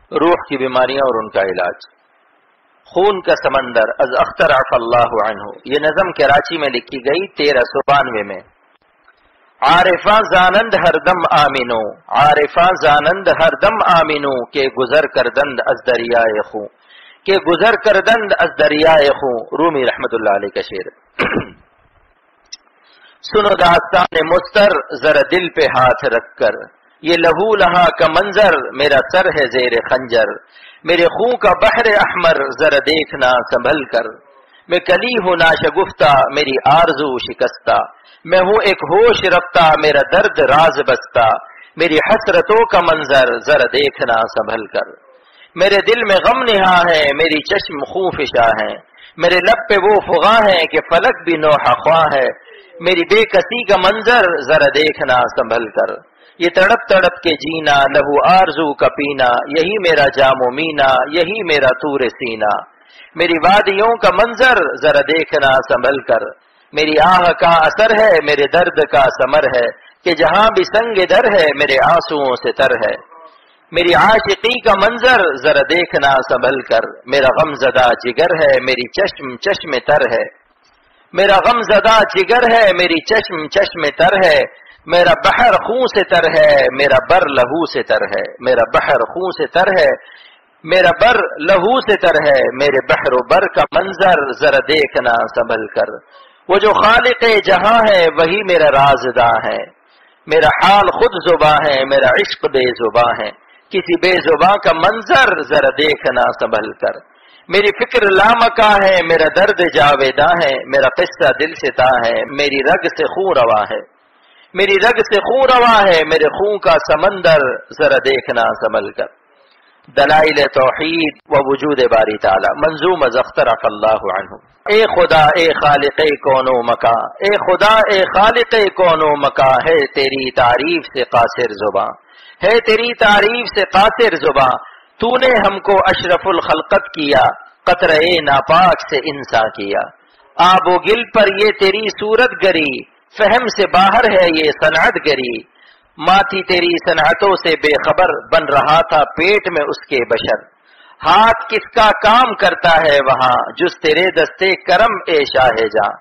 روح کی بیماریاں اور ان کا علاج۔ خون کا سمندر از اختر عف اللہ عنہ، یہ نظم کراچی میں لکھی گئی 1392 میں۔ عارفاں زانند ہر دم آمینو، عارفاں زانند ہر دم آمینو، کہ گزر کردند از دریائے خوں، کہ گزر کردند از دریائے خوں، رومی رحمت اللہ علیہ کا شعر۔ سنو داستان مستر ذرا دل پہ ہاتھ رکھ کر، یہ لہو لہا کا منظر میرا سر ہے زیر خنجر، میرے خون کا بحر احمر ذرا دیکھنا سنبھل کر، میں کلی ہوں ناشگفتہ میری آرزو شکستہ، میں ہوں ایک ہوش رفتہ میرا درد راز بستہ، میری حسرتوں کا منظر ذرا دیکھنا سنبھل کر، میرے دل میں غم نہا ہے میری چشم خوں فشاں ہے، میرے لب پہ وہ فغاں ہے کہ فلک بھی نوحہ خواں ہے، میری بے کسی کا منظر ذرا دیکھنا سنبھل کر، یہ تڑپ تڑپ کے جینا لہو آرزو کا پینا، یہی میرا جام و مینا یہی میرا طور سینہ، میری وادیوں کا منظر ذرا دیکھنا سنبھل کر، میری آہ کا اثر ہے میرے درد کا ثمر ہے، کہ جہاں بھی سنگ در ہے میرے آنسوؤں سے تر ہے، میری عاشقی کا منظر ذرا دیکھنا سنبھل کر، میرا غم زدہ جگر ہے میری چشم چشم تر ہے، میرا غم زدہ جگر ہے میری چشم چشم تر ہے، میرا بحر خون سے تر ہے میرا بر لہو سے تر ہے، میرا بحر خون سے تر ہے میرا بر لہو سے تر ہے، میرے بحر و بر کا منظر ذرا دیکھنا سنبھل کر، وہ جو خالق جہاں ہے وہی میرا رازداں ہے، میرا حال خود زباں ہے میرا عشق بے زباں ہے، کسی بے زباں کا منظر ذرا دیکھنا سنبھل کر، میری فکر لامکاں ہے میرا درد جاویداں ہے، میرا قصہ دل سے تاں ہے میری رگ سے خون رواں ہے، میری رگ سے خون رواں ہے میرے خون کا سمندر ذرا دیکھنا سنبھل کر۔ دلائل توحید و وجود باری تعالی، منظوم از اختر عف اللہ عنہ۔ اے خدا اے خالق کون و مکاں، اے خدا اے خالق کون و مکاں، ہے تیری تعریف سے قاصر زباں، ہے تیری تعریف سے قاصر زباں، تو نے ہم کو اشرف الخلقت کیا، قطرہ ناپاک سے انسان کیا، آب و گل پر یہ تیری صورت گری، فہم سے باہر ہے یہ صنعت گری، ماں تھی تیری صنعتوں سے بے خبر، بن رہا تھا پیٹ میں اس کے بشر، ہاتھ کس کا کام کرتا ہے وہاں، جس تیرے دستے کرم اے شاہ جاں،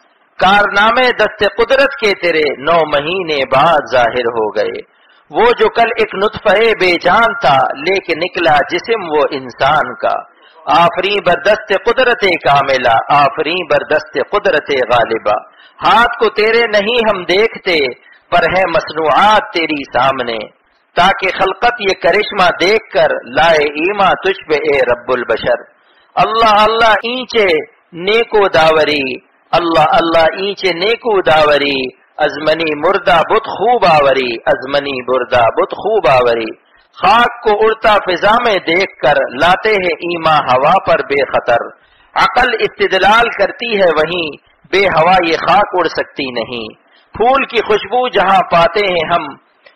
کارنامے دست قدرت کے تیرے 9 مہینے بعد ظاہر ہو گئے، وہ جو کل ایک نطفہ بے جان تھا لے کے نکلا جسم وہ انسان کا، آفریں بردست قدرت کاملہ، آفریں بردست قدرت غالبہ، ہاتھ کو تیرے نہیں ہم دیکھتے پر ہے مصنوعات تیری سامنے، تاکہ خلقت یہ کرشمہ دیکھ کر لائے ایما تجھ پہ اے رب البشر، اللہ اللہ اینچے نیکو داوری، اللہ اللہ اینچے نیکو داوری، ازمنی مردہ بت خوب آوری، ازمنی مردہ بت خوب آوری، خاک کو اڑتا فضا میں دیکھ کر لاتے ہیں ایما ہوا پر بے خطر، عقل استدلال کرتی ہے وہیں بے ہوا یہ خاک اڑ سکتی نہیں، پھول کی خوشبو جہاں پاتے ہیں ہم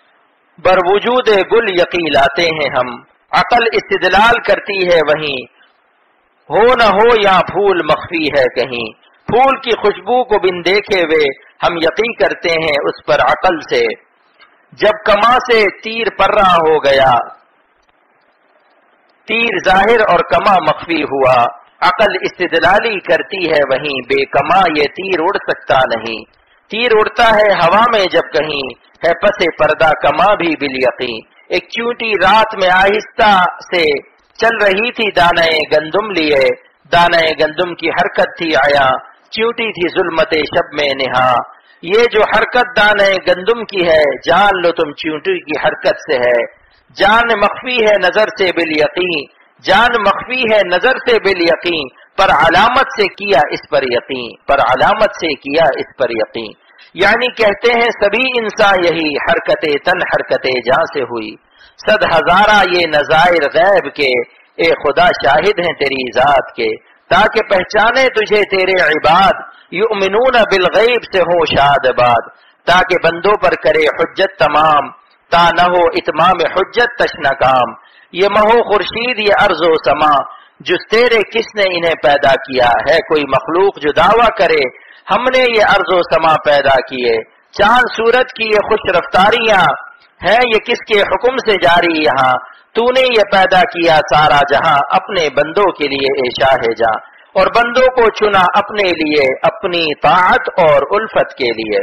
بر وجود گل یقین لاتے ہیں ہم، عقل استدلال کرتی ہے وہیں ہو نہ ہو یا پھول مخفی ہے کہیں، پھول کی خوشبو کو بن دیکھے ہوئے ہم یقین کرتے ہیں اس پر عقل سے، جب کما سے تیر پرہ ہو گیا تیر ظاہر اور کما مخفی ہوا، عقل استدلالی کرتی ہے وہیں بے کما یہ تیر اڑ سکتا نہیں، تیر اڑتا ہے ہوا میں جب کہیں ہے پس پردہ کما بھی بالیقین، ایک چونٹی رات میں آہستہ سے چل رہی تھی دانہ گندم لیے، دانہ گندم کی حرکت تھی آیا، چونٹی تھی ظلمت شب میں نہا، یہ جو حرکت دانہ گندم کی ہے جان لو تم چونٹی کی حرکت سے ہے، جان مخفی ہے نظر سے بالیقین، جان مخفی ہے نظر سے بالیقین، پر علامت سے کیا اس پر یقین، پر علامت سے کیا اس پر یقین، یعنی کہتے ہیں سبھی انسان یہی حرکت تن حرکت جہاں سے ہوئی، 100,000 یہ نظائر غیب کے اے خدا شاہد ہیں تیری ذات کے، تاکہ پہچانے تجھے تیرے عباد، یؤمنون بالغیب سے ہو شاد باد، تاکہ بندوں پر کرے حجت تمام، تا نہ ہو اتمام حجت تشنا کام، یہ مہو خورشید یہ ارض و سما، جس تیرے کس نے انہیں پیدا کیا، ہے کوئی مخلوق جو دعویٰ کرے ہم نے یہ ارض و سما پیدا کیے، چاند سورج کی یہ خوش رفتاریاں ہیں یہ کس کے حکم سے جاری یہاں، تو نے یہ پیدا کیا سارا جہاں اپنے بندوں کے لیے اے شاہ جاں، اور بندوں کو چنا اپنے لیے اپنی طاعت اور الفت کے لیے۔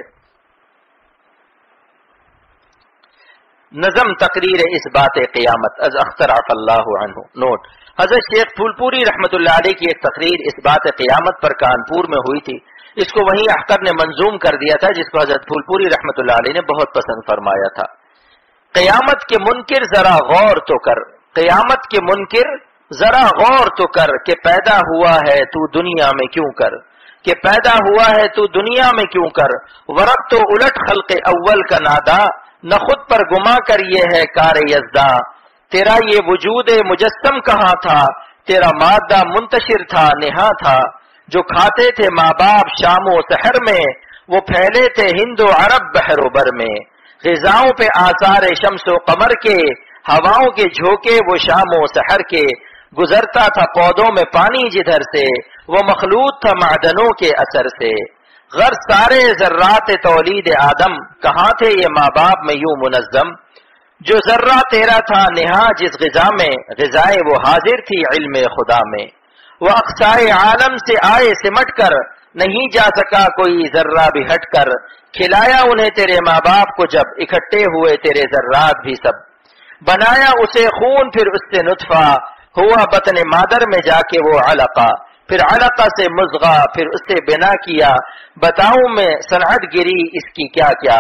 نظم تقریر اس بات قیامت از اختر عف اللہ عنہ۔ نوٹ: حضرت شیخ پھول پوری رحمۃ اللہ علیہ کی ایک تقریر اس بات قیامت پر کانپور میں ہوئی تھی، اس کو وہیں اختر نے منظوم کر دیا تھا، جس کو حضرت پھول پوری رحمۃ اللہ علیہ نے بہت پسند فرمایا تھا۔ قیامت کے منکر ذرا غور تو کر، قیامت کے منکر ذرا غور تو کر، کہ پیدا ہوا ہے تو دنیا میں کیوں کر، کہ پیدا ہوا ہے تو دنیا میں کیوں کر، ورق تو الٹ خلق اول کا نادا، نہ خود پر گما کر یہ ہے کار یزداں، تیرا یہ وجود مجسم کہاں تھا، تیرا مادہ منتشر تھا نہا تھا، جو کھاتے تھے ماں باپ شام و سحر میں، وہ پھیلے تھے ہند و عرب بحر و بر میں، غذاؤں پہ آثار شمس و قمر کے، ہواؤں کے جھونکے وہ شام و سحر کے، گزرتا تھا پودوں میں پانی جدھر سے، وہ مخلوط تھا معدنوں کے اثر سے، غرض سارے ذرات تولید آدم، کہاں تھے یہ ماں باپ میں یوں منظم، جو ذرہ تیرا تھا نہا جس غذا میں، غذائے وہ حاضر تھی علم خدا میں، وہ اقصائے عالم سے آئے سمٹ کر، نہیں جا سکا کوئی ذرہ بھی ہٹ کر، کھلایا انہیں تیرے ماں باپ کو جب، اکٹھے ہوئے تیرے ذرات بھی سب، بنایا اسے خون پھر اس سے نطفہ، ہوا بطن مادر میں جا کے وہ علقہ، پھر علقہ سے مضغہ، پھر اس سے بنا کیا، بتاؤں میں صنعت گری اس کی کیا کیا،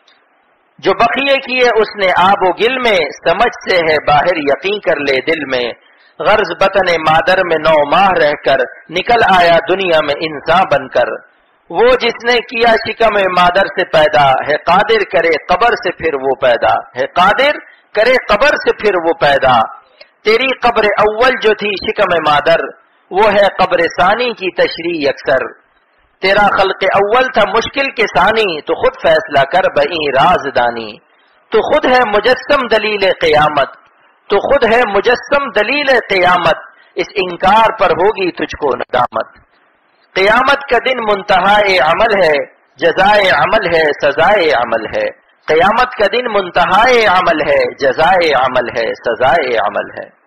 جو بقیے کیے اس نے آب و گل میں، سمجھ سے ہے باہر یقین کر لے دل میں، غرض بطن مادر میں 9 ماہ رہ کر، نکل آیا دنیا میں انسان بن کر، وہ جس نے کیا شکم مادر سے پیدا، ہے قادر کرے قبر سے پھر وہ پیدا، ہے قادر کرے قبر سے پھر وہ پیدا، تیری قبر اول جو تھی شکم مادر، وہ ہے قبر ثانی کی تشریح اکثر، تیرا خلق اول تھا مشکل کے ثانی، تو خود فیصلہ کر بئیں راز دانی، تو خود ہے مجسم دلیل قیامت، تو خود ہے مجسم دلیل قیامت، اس انکار پر ہوگی تجھ کو ندامت، قیامت کا دن منتہائے عمل ہے، جزائے عمل ہے سزائے عمل ہے، قیامت کا دن منتہائے عمل ہے، جزائے عمل ہے سزائے عمل ہے۔